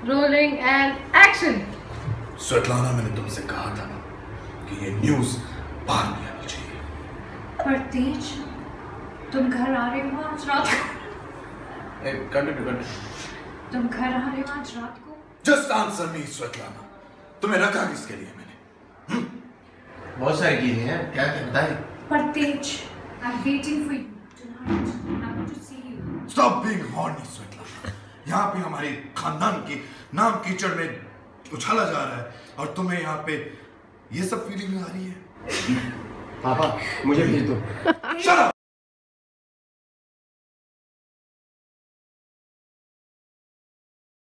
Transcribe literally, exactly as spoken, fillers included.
Rolling and action. स्वेटलाना, मैंने तुमसे कहा था ना कि ये न्यूज़ बाहर नहीं आनी चाहिए। पर तेज, तुम घर आ रहे हो आज रात को। Continue continue. तुम घर आ रहे हो आज रात को। जस्ट आंसर मी स्वेटलाना, तुम्हें रखा किसके लिए मैंने? हुँ? बहुत सारी चीजें हैं, क्या क्या बताएं? पर तेज, I'm waiting for you tonight. I want to see you. Stop being horny, स्वेटलाना। यहाँ पे हमारे खानदान के नाम कीचड़ में उछाला जा रहा है और तुम्हें यहाँ पे ये सब फीलिंग आ रही है। पापा, मुझे भेज दो। Shut up!